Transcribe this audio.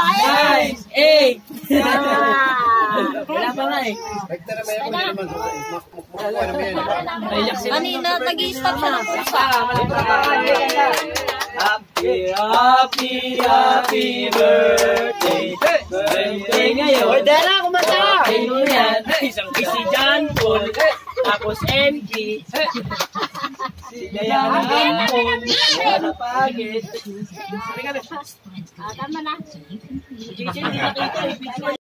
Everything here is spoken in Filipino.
8. Wala pa nga eh. Kanina, nag-i-stop siya ng pusa. Happy birthday. Birthday ngayon. Oy, Dela, kumanta! Sino yan? Isang si John Paul. Tapos MG. Si Diana Hampon. Wala pagit. Tama na. Sige, hindi nakita.